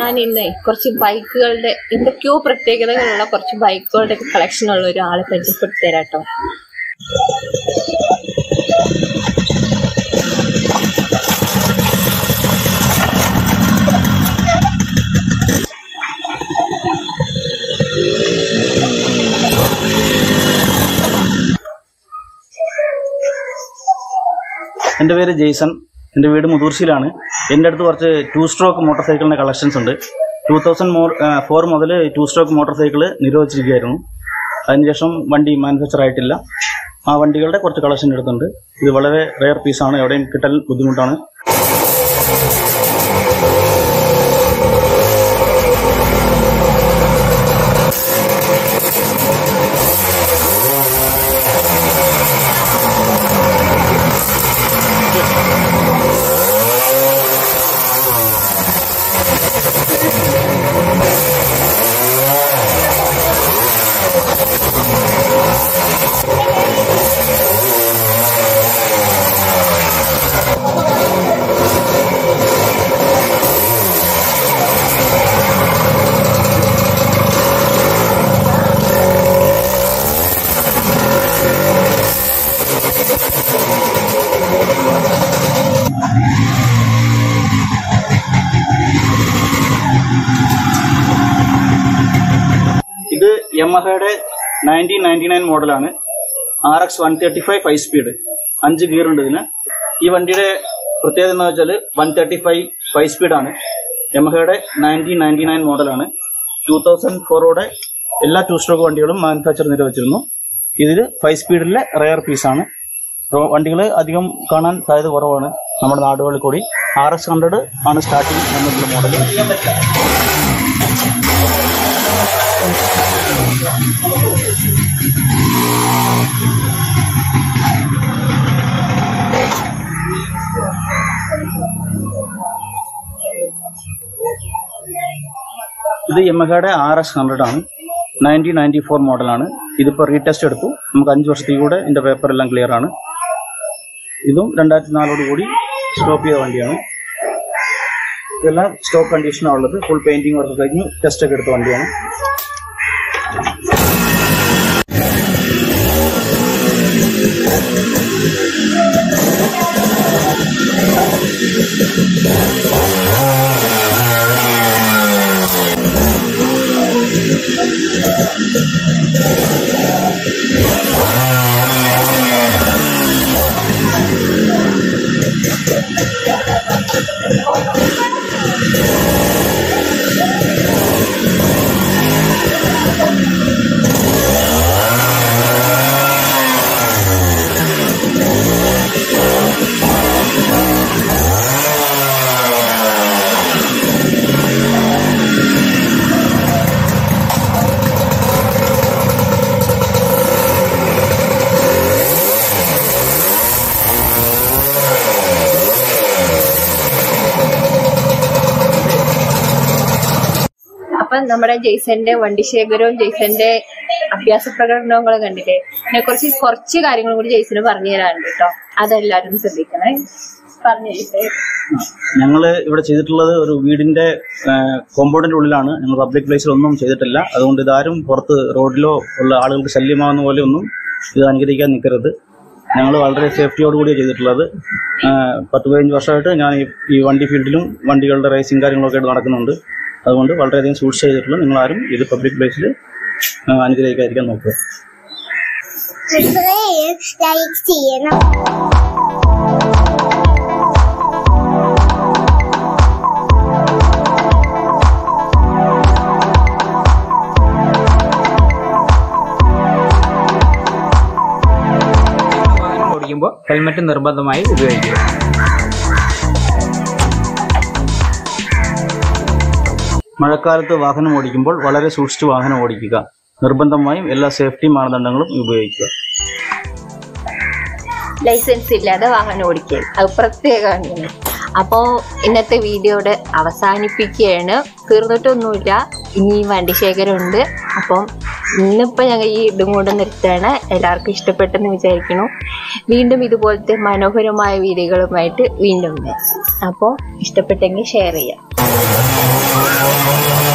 ഞാൻ ഇന്ന് കുറച്ച് ബൈക്കുകളുടെ എന്തൊക്കെയോ പ്രത്യേകതകളുള്ള കുറച്ച് ബൈക്കുകളുടെ കളക്ഷൻ ഉള്ള ഒരാളെ പരിചയപ്പെടുത്തി തരാട്ടോ. എൻ്റെ പേര് ജെയ്സൺ. എൻ്റെ വീട് മുതൂർശിയിലാണ്. എൻ്റെ അടുത്ത് കുറച്ച് 2 സ്ട്രോക്ക് മോട്ടോർ സൈക്കിളിൻ്റെ കളക്ഷൻസ് ഉണ്ട്. 2004 മുതൽ 2 സ്ട്രോക്ക് മോട്ടോർ സൈക്കിൾ നിരോധിച്ചിരിക്കുകയായിരുന്നു. അതിനുശേഷം വണ്ടി മാനുഫാക്ചർ ആയിട്ടില്ല. ആ വണ്ടികളുടെ കുറച്ച് കളക്ഷൻ എടുത്തുണ്ട്. ഇത് വളരെ റെയർ പീസാണ്, എവിടെയും കിട്ടാൻ ബുദ്ധിമുട്ടാണ്. ഇത് യമഹയുടെ 1999 മോഡലാണ്. RX 135 5 സ്പീഡ്, 5 ഗിയർ ഉണ്ട് ഇതിന്. ഈ വണ്ടിയുടെ പ്രത്യേകത എന്ന് വെച്ചാൽ 135 5 സ്പീഡാണ്. യമഹയുടെ 1999 മോഡലാണ്. 2004 എല്ലാ 2 സ്ട്രോക്ക് വണ്ടികളും മാനുഫാക്ചർ നിരോധിച്ചിരുന്നു. ഇതിൽ 5 സ്പീഡിലെ റെയർ പീസാണ്. വണ്ടികൾ അധികം കാണാൻ സാധ്യത കുറവാണ് നമ്മുടെ നാടുകളിൽ കൂടി. RX 100 ആണ് സ്റ്റാർട്ടിങ് എന്നുള്ള മോഡൽ. ഇത് യമഹയുടെ RX 100 ആണ്. 1994 മോഡലാണ്. ഇതിപ്പോൾ റീടെസ്റ്റ് എടുത്തു. നമുക്ക് 5 വർഷത്തേക്ക് കൂടെ ഇതിന്റെ പേപ്പർ എല്ലാം ക്ലിയർ ആണ്. ഇതും 2004 കൂടി സ്റ്റോപ്പ് ചെയ്ത വണ്ടിയാണ്. ഇതെല്ലാം സ്റ്റോക്ക് കണ്ടീഷനാണ് ഉള്ളത്. ഫുൾ പെയിന്റിംഗ് വർക്ക് കഴിഞ്ഞു ടെസ്റ്റ് ഒക്കെ എടുത്ത വണ്ടിയാണ്. അപ്പൊ നമ്മുടെ ജെയ്സന്റെ വണ്ടിശേഖരവും ജെയ്സന്റെ അഭ്യാസ പ്രകടനങ്ങളും കണ്ടില്ലേ. ഇതിനെ കുറിച്ച് കുറച്ച് കാര്യങ്ങളും കൂടി ജെയ്സന് പറഞ്ഞു തരാനുണ്ട് കേട്ടോ. അതെല്ലാരും ശ്രദ്ധിക്കണേ. പറഞ്ഞു ഞങ്ങള് ഇവിടെ ചെയ്തിട്ടുള്ളത് ഒരു വീടിന്റെ കോമ്പൗണ്ടിന്റെ ഉള്ളിലാണ്. ഞങ്ങൾ പബ്ലിക് പ്ലേസിലൊന്നും ചെയ്തിട്ടില്ല. അതുകൊണ്ട് ഇതാരും പുറത്ത് റോഡിലോ ഉള്ള ആളുകൾക്ക് ശല്യമാകുന്ന പോലെ ഒന്നും ഇത് അനുകരിക്കാൻ നിൽക്കരുത്. ഞങ്ങൾ വളരെ സേഫ്റ്റിയോടുകൂടിയാണ് ചെയ്തിട്ടുള്ളത്. 10-15 വർഷമായിട്ട് ഞാൻ ഈ വണ്ടി ഫീൽഡിലും വണ്ടികളുടെ റേസിംഗ് കാര്യങ്ങളൊക്കെ ആയിട്ട് നടക്കുന്നുണ്ട്. അതുകൊണ്ട് വളരെയധികം സൂക്ഷിച്ച് ചെയ്തിട്ടുള്ള നിങ്ങളാരും ഇത് പബ്ലിക് പ്ലേസിൽ അനുഗ്രഹിക്കാതിരിക്കാൻ നോക്കുക. ഓടിക്കുമ്പോൾ ഹെൽമെറ്റ് നിർബന്ധമായി ഉപയോഗിക്കുക. മഴക്കാലത്ത് വാഹനം ഓടിക്കുമ്പോൾ വളരെ സൂക്ഷിച്ച് വാഹനം ഓടിക്കുക. നിർബന്ധമായും എല്ലാ സേഫ്റ്റി മാനദണ്ഡങ്ങളും ഉപയോഗിക്കുക. ലൈസൻസ് ഇല്ലാതെ വാഹനം ഓടിക്കരുത്, അത് പ്രത്യേകമാണ്. അപ്പോൾ ഇന്നത്തെ വീഡിയോയുടെ അവസാനിപ്പിക്കുകയാണ്. തീർന്നിട്ടൊന്നുമില്ല, ഇനി വണ്ടിശേഖരമുണ്ട്. അപ്പം ഇന്നിപ്പോൾ ഞങ്ങൾ ഈ ഇടും കൂടെ നിർത്തുകയാണ്. എല്ലാവർക്കും ഇഷ്ടപ്പെട്ടെന്ന് വിചാരിക്കുന്നു. വീണ്ടും ഇതുപോലത്തെ മനോഹരമായ വീഡിയോകളുമായിട്ട് വീണ്ടും. അപ്പോൾ ഇഷ്ടപ്പെട്ടെങ്കിൽ ഷെയർ ചെയ്യാം. Bye.